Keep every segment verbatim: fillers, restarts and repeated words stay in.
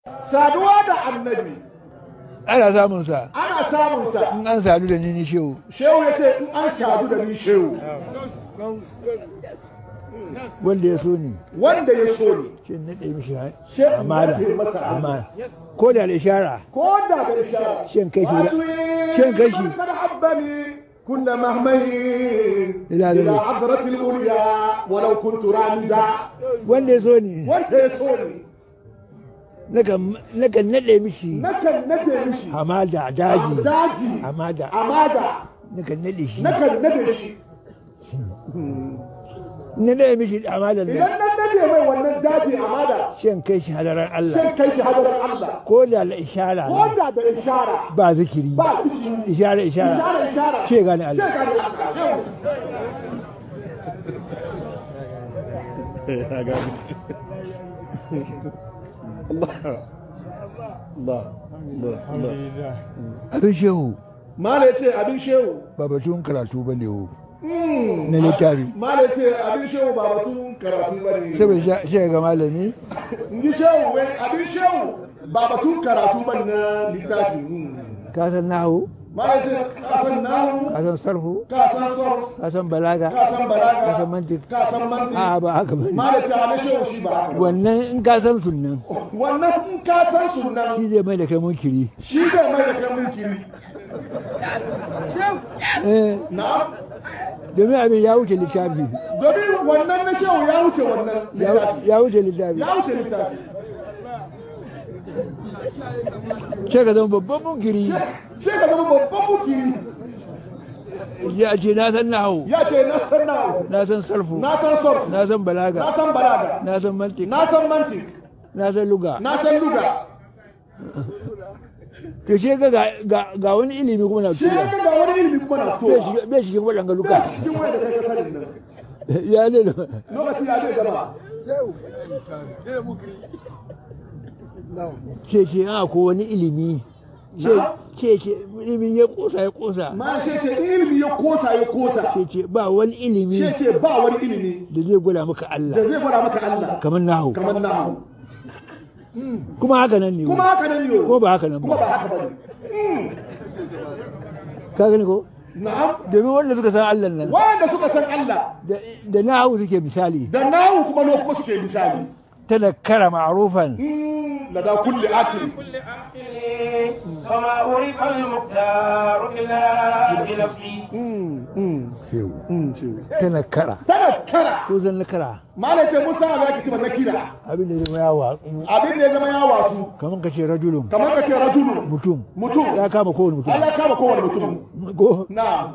saduwa da annabi ana samun sa ana samun sa in an sadu da ni ni shehu shehu ya ce in an sadu da ni shehu wanda ya so ni wanda ya so ni shi na ɗaya mishi Shehu amana ya ce masa amana ko da da ishara ko da da ishara shin kai shi shin kai shi كل مهمين إلى إلى عذرة الأولياء ولو كنت رامزا wanda ya so ni wanda ya so ni nakan nakan nade mishi nakan nade mishi hamada daji daji hamada amada nakan nade shi nakan nade shi nade mishi hamada idan nan nade mai wannan daji amada shin kai shi hadaran Allah shin kai shi hadaran Allah ko da la ishara ko da da ishara ba zikiri ba zikiri ishara ishara ishara ishara she gane Allah she gane Allah Allah Allah abin shehu mala ce abin shehu ba batun karatu ba ne na littafi mala ce abin shehu ba batun karatu ba ne saboda shi ga malami ni shehu wai abin shehu ba batun karatu ba na littafi ka san nahu mala ce ka san nahu ka san sarfu ka san sarf ka san balaga ka san balaga ka san mantik ka san mantik a ba haka ba mala ce abin shehu shi ba haka wannan in ka san sunnan wannan in ka san sunnan shi zai mai da kai munkiri shi zai mai da kai munkiri eh na'am domin abin ya wuce littafi domin wannan na shehu ya wuce wannan littafi ya wuce littafi ya wuce littafi sai ka zama babban munkiri sai ka zama babban munkiri ya ce na san nahu ya ce na san nahu na san sarfu na san sarf na san balaga na san balaga na san mantik na san mantik na san luga na san luga to shi ga ga wani ilimi kuma na shi ga ga wani ilimi kuma na fitowa bai cikin waɗanga luka cikin wanda kai ka sani nan ya ne lokaci ya zai gaba ce ce a ko wani ilimi ce ce ilimi ya kosa ya kosa ma ce ce ilimi ya kosa ya kosa ce ce ba wani ilimi ce ce ba wani ilimi da zai gwada maka Allah da zai gwada maka Allah kamar nahu kamar nahu kuma haka nan ne kuma haka nan ne kuma ba haka nan kuma ba ba haka bane ka gani ko na'am domin wanda suka san Allah nan wanda suka san Allah da nahu suke misali da nahu kuma no kuma suke misali tanakkara ma'rufan لدى كل أكل فما أعرف المختار إلا بنفسي tanakkara تنكرة ko zan nakara ما لا موسى على كتب النكرة abin da ya zama yawa abin da ya zama ya wasu kamar ka ce rajulun kamar ka ce rajulu mutum mutum ya kama kowane mutum Allah ya kama kowane mutum ko na'am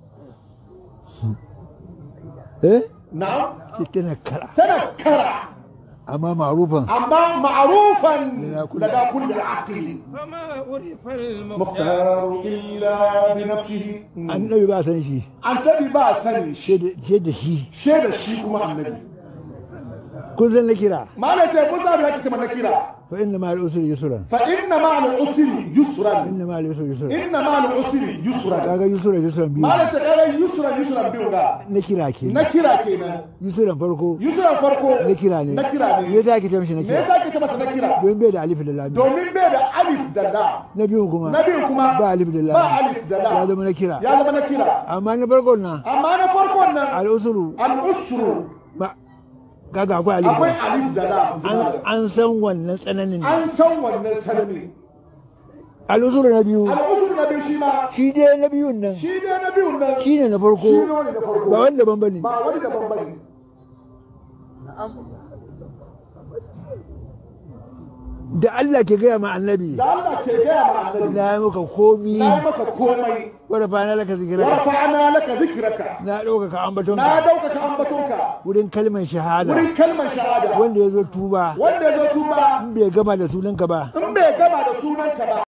eh na'am ce tanakkara تنكرة amma ma'rufan أما معروفا لدى كل عقل فما أعرف المختار مختار إلا بنفسه annabi ba san shi أنت ببا سني sai da shi شيء الشيء كما النبي kun san na kira ما لا موسى على كتب النكرة fa inna ma al-usri yusran فإن مع العسر يسرا inna ma al-usri yusran إن مع العسر يسرا kaga yusra yusran biyu ما لا تقال يسرا يسرا بيوغا na kira ke نكرة كينا yusran farko يسرا فرقو na kira ne نكرة me ne yasa ake ce mishi na me kira yasa kake masa nakira don bai da alif da lam domin bai da alif da la na biyu kuma na biyu kuma ba alif da lam ba alif da la ya zama na kira ya zama nakira amma na farkon nan amma na farkon nan al-usru al-usru ba kaga akwai alif akwai alif da la an an san wannan tsananin ne an san wannan sanani al-usru na biyu al-usru na biyu shi ma shi dai na biyun nan shi ne na biyun nan shi ne na farko shi ne na farko ba wanda ban bane ba wani daban bane da Allah ke gaya ma annabi da Allah ke gaya ma annabi na yi maka komi na yi maka komai wadda fa na laka wa zikiraka rafa'ana laka dhikraka na ɗaukaka na ambatonka daukaka ambatonka wurin kalmar shahada wurin kalmar shahada wanda ya zo tuba wanda ya zo tuba in bai gama da sunanka ba in bai gama da sunanka ba